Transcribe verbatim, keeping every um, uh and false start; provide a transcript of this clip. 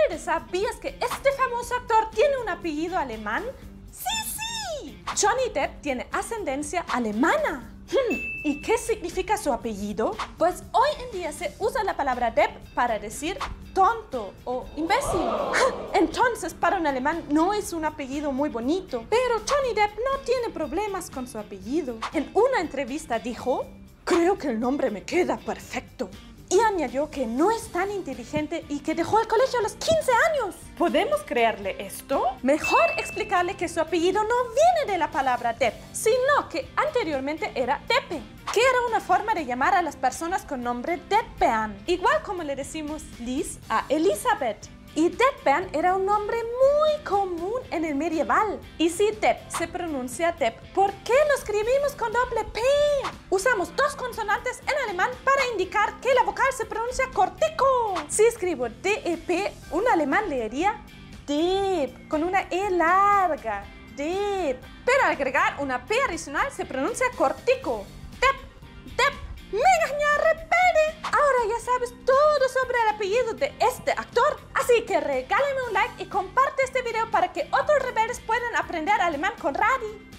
rebelde, ¿sabías que este famoso actor tiene un apellido alemán? ¡Sí, sí! Johnny Depp tiene ascendencia alemana. Hmm, ¿y qué significa su apellido? Pues hoy en día se usa la palabra Depp para decir tonto o imbécil. Entonces, para un alemán no es un apellido muy bonito. Pero Johnny Depp no tiene problemas con su apellido. En una entrevista dijo: creo que el nombre me queda perfecto. Y añadió que no es tan inteligente y que dejó el colegio a los quince años. ¿Podemos creerle esto? Mejor explicarle que su apellido no viene de la palabra Depp, sino que anteriormente era Deppe, que era una forma de llamar a las personas con nombre Deppean, igual como le decimos Liz a Elizabeth. Y Deppean era un nombre muy común en el medieval. Y si Depp se pronuncia Depp, ¿por qué lo escribimos con doble P? Usamos dos consonantes en alemán para indicar que la vocal se pronuncia cortico. Si escribo D E P, un alemán leería Depp, con una E larga, Depp. Pero al agregar una P adicional se pronuncia cortico. Depp, Depp, mega genial, rebelde. Ahora ya sabes todo sobre el apellido de este actor. Así que regálame un like y comparte este video para que otros rebeldes puedan aprender alemán con Radi.